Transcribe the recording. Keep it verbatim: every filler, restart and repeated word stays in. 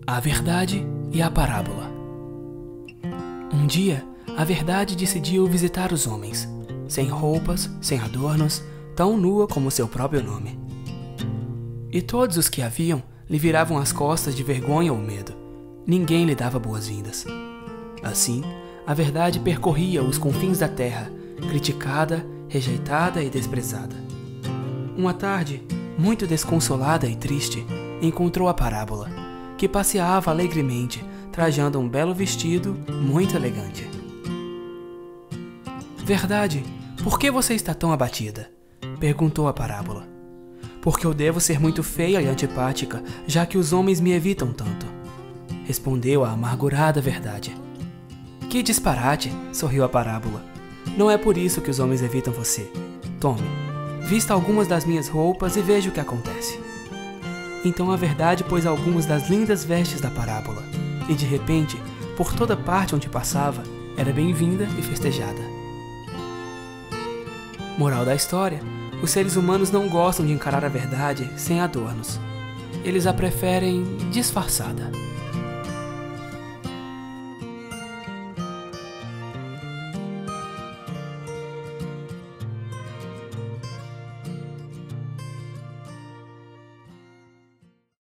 A Verdade e a Parábola. Um dia, a Verdade decidiu visitar os homens, sem roupas, sem adornos, tão nua como seu próprio nome. E todos os que a viam lhe viravam as costas de vergonha ou medo. Ninguém lhe dava boas-vindas. Assim, a Verdade percorria os confins da terra, criticada, rejeitada e desprezada. Uma tarde, muito desconsolada e triste, encontrou a Parábola, que passeava alegremente, trajando um belo vestido muito elegante. Verdade, por que você está tão abatida? Perguntou a Parábola. Porque eu devo ser muito feia e antipática, já que os homens me evitam tanto. Respondeu a amargurada Verdade. Que disparate, sorriu a Parábola. Não é por isso que os homens evitam você. Tome, vista algumas das minhas roupas e veja o que acontece. Então a Verdade pôs algumas das lindas vestes da Parábola, e de repente, por toda parte onde passava, era bem-vinda e festejada. Moral da história: os seres humanos não gostam de encarar a verdade sem adornos. Eles a preferem disfarçada.